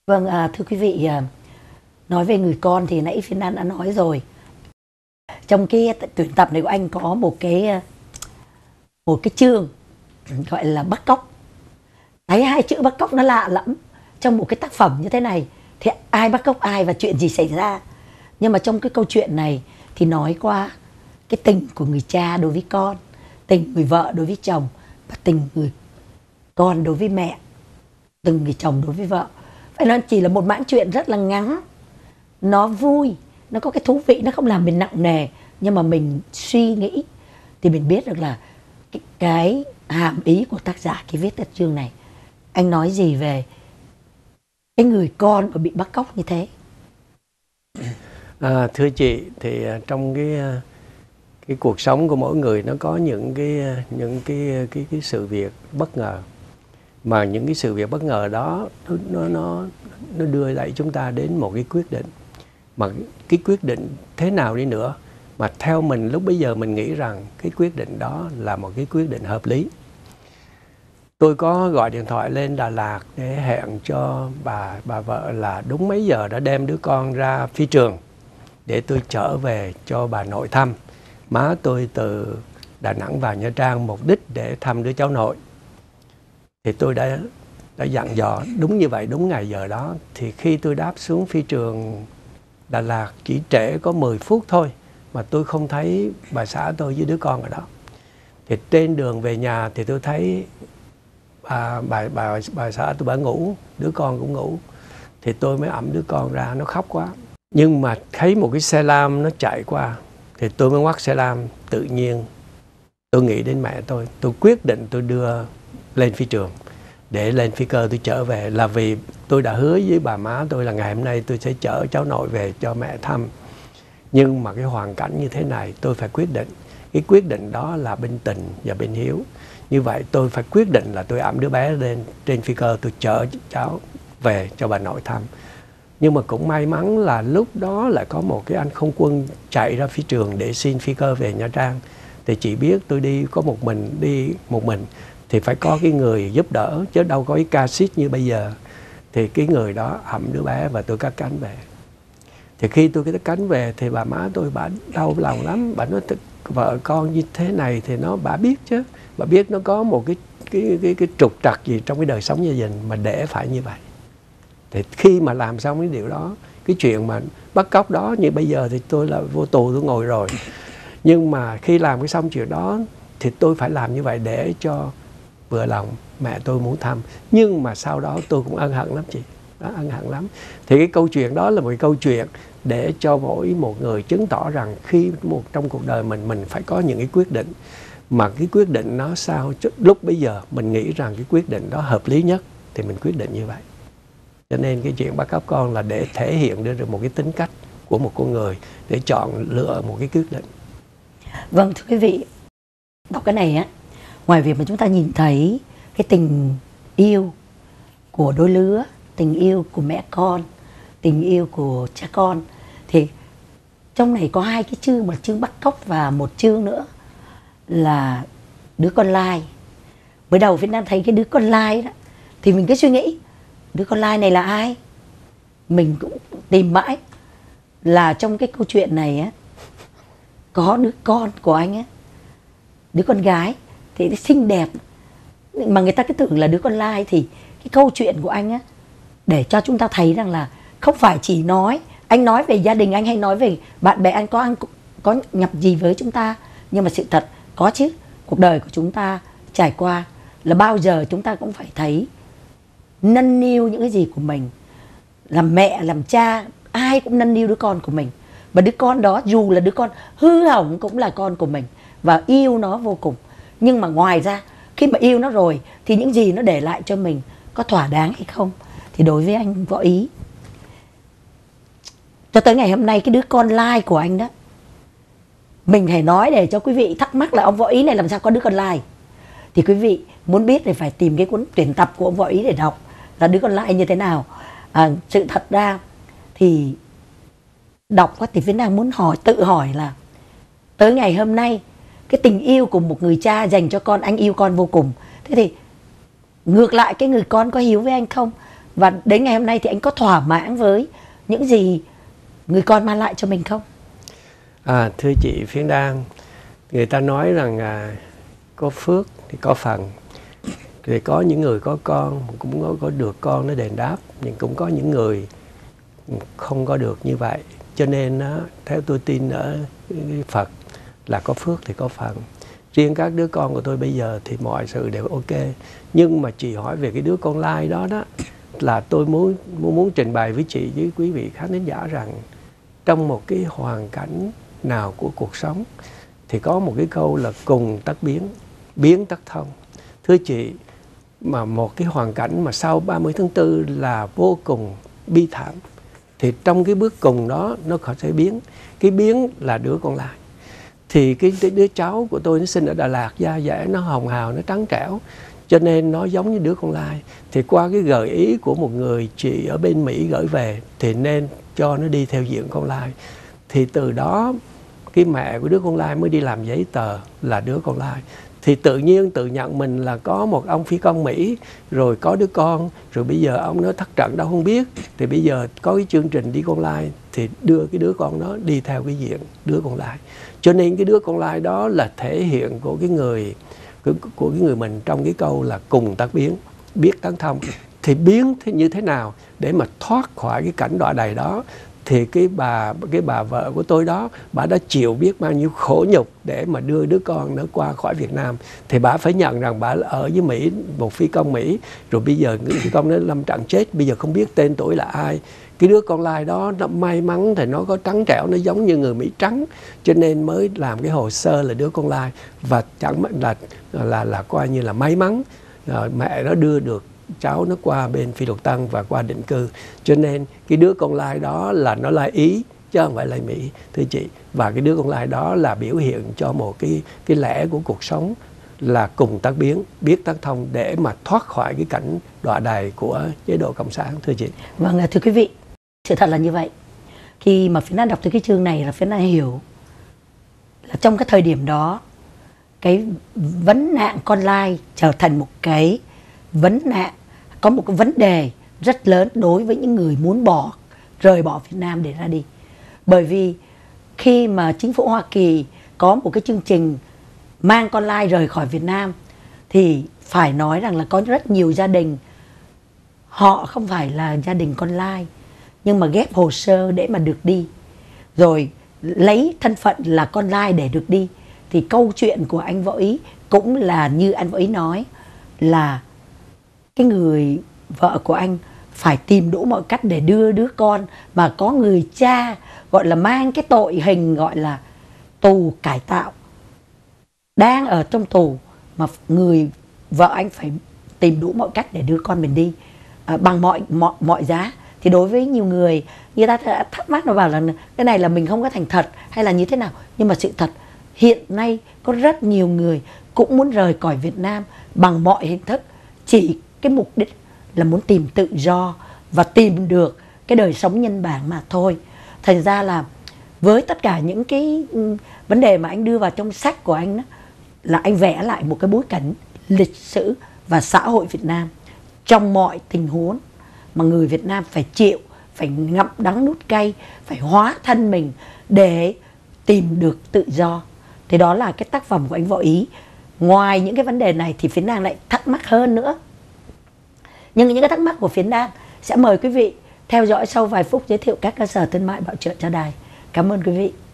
Vâng, thưa quý vị, nói về người con thì nãy Phiên An đã nói rồi. Trong cái tuyển tập này của anh có một cái chương gọi là bắt cóc. Thấy hai chữ bắt cóc nó lạ lẫm trong một cái tác phẩm như thế này. Thì ai bắt cóc ai và chuyện gì xảy ra? Nhưng mà trong cái câu chuyện này thì nói qua cái tình của người cha đối với con, tình người vợ đối với chồng, và tình người con đối với mẹ, từng người chồng đối với vợ. Vậy nó chỉ là một mãng chuyện rất là ngắn. Nó vui, nó có cái thú vị, nó không làm mình nặng nề. Nhưng mà mình suy nghĩ thì mình biết được là cái hàm ý của tác giả khi viết cái chương này. Anh nói gì về cái người con mà bị bắt cóc như thế? Thưa chị, thì trong cái cuộc sống của mỗi người nó có những cái sự việc bất ngờ, mà những cái sự việc bất ngờ đó nó đưa đẩy chúng ta đến một cái quyết định. Mà cái quyết định thế nào đi nữa, mà theo mình lúc bấy giờ mình nghĩ rằng cái quyết định đó là một cái quyết định hợp lý. Tôi có gọi điện thoại lên Đà Lạt để hẹn cho bà vợ là đúng mấy giờ đã đem đứa con ra phi trường để tôi trở về cho bà nội thăm. Má tôi từ Đà Nẵng vào Nha Trang mục đích để thăm đứa cháu nội. Thì tôi đã dặn dò đúng như vậy, đúng ngày giờ đó. Thì khi tôi đáp xuống phi trường Đà Lạt chỉ trễ có 10 phút thôi mà tôi không thấy bà xã tôi với đứa con ở đó. Thì trên đường về nhà thì tôi thấy bà xã tôi bà ngủ, đứa con cũng ngủ. Thì tôi mới ẵm đứa con ra, nó khóc quá. Nhưng mà thấy một cái xe lam nó chạy qua thì tôi mới ngoắt xe lam. Tự nhiên tôi nghĩ đến mẹ tôi quyết định tôi đưa lên phi trường để lên phi cơ tôi trở về, là vì tôi đã hứa với bà má tôi là ngày hôm nay tôi sẽ chở cháu nội về cho mẹ thăm. Nhưng mà cái hoàn cảnh như thế này tôi phải quyết định. Cái quyết định đó là bên tình và bên hiếu. Như vậy tôi phải quyết định là tôi ẵm đứa bé lên trên phi cơ, tôi chở cháu về cho bà nội thăm. Nhưng mà cũng may mắn là lúc đó lại có một cái anh không quân chạy ra phi trường để xin phi cơ về Nha Trang. Thì chỉ biết tôi đi một mình thì phải có cái người giúp đỡ, chứ đâu có cái ca xít như bây giờ. Thì cái người đó ẵm đứa bé và tôi cất cánh về. Thì khi tôi cất cánh về thì bà má tôi bà đau lòng lắm. Bà nói vợ con như thế này thì bà biết chứ. Bà biết nó có một cái trục trặc gì trong cái đời sống gia đình mà để phải như vậy. Thì khi mà làm xong cái điều đó, cái chuyện mà bắt cóc đó, như bây giờ thì tôi là vô tù, tôi ngồi rồi. Nhưng mà khi làm cái xong chuyện đó thì tôi phải làm như vậy để cho vừa lòng mẹ tôi muốn thăm. Nhưng mà sau đó tôi cũng ân hận lắm chị. Đó, ân hận lắm. Thì cái câu chuyện đó là một cái câu chuyện để cho mỗi một người chứng tỏ rằng khi trong cuộc đời mình phải có những cái quyết định. Mà cái quyết định nó sao lúc bây giờ mình nghĩ rằng cái quyết định đó hợp lý nhất thì mình quyết định như vậy. Cho nên cái chuyện bắt cóc con là để thể hiện được một cái tính cách của một con người, để chọn lựa một cái quyết định. Vâng, thưa quý vị, đọc cái này á, ngoài việc mà chúng ta nhìn thấy cái tình yêu của đôi lứa, tình yêu của mẹ con, tình yêu của cha con, thì trong này có hai cái chương, một chương bắt cóc và một chương nữa là đứa con lai. Mới đầu Việt Nam thấy cái đứa con lai đó thì mình cứ suy nghĩ đứa con lai này là ai. Mình cũng tìm mãi là trong cái câu chuyện này á có đứa con của anh á, đứa con gái thì xinh đẹp mà người ta cứ tưởng là đứa con lai. Thì cái câu chuyện của anh á để cho chúng ta thấy rằng là không phải chỉ anh nói về gia đình anh hay nói về bạn bè anh có nhập gì với chúng ta, nhưng mà sự thật có chứ. Cuộc đời của chúng ta trải qua là bao giờ chúng ta cũng phải thấy nâng niu những cái gì của mình. Làm mẹ, làm cha, ai cũng nâng niu đứa con của mình. Và đứa con đó dù là đứa con hư hỏng cũng là con của mình và yêu nó vô cùng. Nhưng mà ngoài ra khi mà yêu nó rồi thì những gì nó để lại cho mình có thỏa đáng hay không? Thì đối với anh Võ Ý, cho tới ngày hôm nay cái đứa con lai của anh đó, mình phải nói để cho quý vị thắc mắc là ông Võ Ý này làm sao có đứa con lai. Thì quý vị muốn biết thì phải tìm cái cuốn tuyển tập của ông Võ Ý để đọc là đứa con lai như thế nào. Sự thật ra thì đọc thì Việt Nam muốn tự hỏi là tới ngày hôm nay cái tình yêu của một người cha dành cho con, anh yêu con vô cùng. Thế thì ngược lại cái người con có hiếu với anh không? Và đến ngày hôm nay thì anh có thỏa mãn với những gì người con mang lại cho mình không? Thưa chị Phiến Đan, người ta nói rằng có phước thì có phần. Thì có những người có con cũng có được con nó đền đáp, nhưng cũng có những người không có được như vậy. Cho nên theo tôi tin ở Phật là có phước thì có phần. Riêng các đứa con của tôi bây giờ thì mọi sự đều ok. Nhưng mà chị hỏi về cái đứa con lai đó là tôi muốn trình bày với chị với quý vị khán thính giả rằng trong một cái hoàn cảnh nào của cuộc sống thì có một cái câu là cùng tắc biến, biến tắc thông. Thưa chị, mà một cái hoàn cảnh mà sau 30 tháng 4 là vô cùng bi thảm, thì trong cái bước cùng đó nó có thể biến. Cái biến là đứa con lai. Thì cái đứa cháu của tôi nó sinh ở Đà Lạt, da dẻ nó hồng hào, nó trắng trẻo, cho nên nó giống như đứa con lai. Thì qua cái gợi ý của một người chị ở bên Mỹ gửi về thì nên cho nó đi theo diện con lai. Thì từ đó cái mẹ của đứa con lai mới đi làm giấy tờ là đứa con lai. Thì tự nhiên tự nhận mình là có một ông phi công Mỹ, rồi có đứa con, rồi bây giờ ông nó thất trận đâu không biết. Thì bây giờ có cái chương trình đi con lai thì đưa cái đứa con đó đi theo cái diện đứa con lai. Cho nên cái đứa con lai đó là thể hiện của cái người mình trong cái câu là cùng tác biến, biết tán thông. Thì biến như thế nào để mà thoát khỏi cái cảnh đọa đầy đó? Thì cái bà vợ của tôi đó, bà đã chịu biết bao nhiêu khổ nhục để mà đưa đứa con nó qua khỏi Việt Nam. Thì bà phải nhận rằng bà ở với Mỹ, một phi công Mỹ, rồi bây giờ người phi công nó lâm trận chết, bây giờ không biết tên tuổi là ai. Cái đứa con lai đó nó may mắn thì nó có trắng trẻo, nó giống như người Mỹ trắng, cho nên mới làm cái hồ sơ là đứa con lai. Và chẳng là coi như là may mắn, mẹ nó đưa được cháu nó qua bên Phi Luật Tân và qua định cư. Cho nên cái đứa con lai đó là nó lai Ý chứ không phải lai Mỹ, thưa chị. Và cái đứa con lai đó là biểu hiện cho một cái lẽ của cuộc sống là cùng tác biến, biết tác thông để mà thoát khỏi cái cảnh đọa đầy của chế độ cộng sản, thưa chị. Vâng, thưa quý vị, sự thật là như vậy. Khi mà Phiến Đan đọc tới cái chương này là Phiến Đan hiểu là trong cái thời điểm đó, cái vấn nạn con lai trở thành một cái vấn nạn, có một cái vấn đề rất lớn đối với những người muốn rời bỏ Việt Nam để ra đi. Bởi vì khi mà chính phủ Hoa Kỳ có một cái chương trình mang con lai rời khỏi Việt Nam thì phải nói rằng là có rất nhiều gia đình, họ không phải là gia đình con lai nhưng mà ghép hồ sơ để mà được đi, rồi lấy thân phận là con lai để được đi. Thì câu chuyện của anh Võ Ý cũng là như anh Võ Ý nói, là cái người vợ của anh phải tìm đủ mọi cách để đưa đứa con mà có người cha gọi là mang cái tội hình gọi là tù cải tạo, đang ở trong tù, mà người vợ anh phải tìm đủ mọi cách để đưa con mình đi bằng mọi giá. Thì đối với nhiều người ta thắc mắc, nó bảo là cái này là mình không có thành thật hay là như thế nào. Nhưng mà sự thật hiện nay có rất nhiều người cũng muốn rời khỏi Việt Nam bằng mọi hình thức, chỉ cái mục đích là muốn tìm tự do và tìm được cái đời sống nhân bản mà thôi. Thành ra là với tất cả những cái vấn đề mà anh đưa vào trong sách của anh đó, là anh vẽ lại một cái bối cảnh lịch sử và xã hội Việt Nam trong mọi tình huống mà người Việt Nam phải chịu, phải ngậm đắng nuốt cay, phải hóa thân mình để tìm được tự do. Thì đó là cái tác phẩm của anh Võ Ý. Ngoài những cái vấn đề này thì Phiến Đan lại thắc mắc hơn nữa. Nhưng những cái thắc mắc của Phiến Đan sẽ mời quý vị theo dõi sau vài phút giới thiệu các cơ sở thương mại bảo trợ cho đài. Cảm ơn quý vị.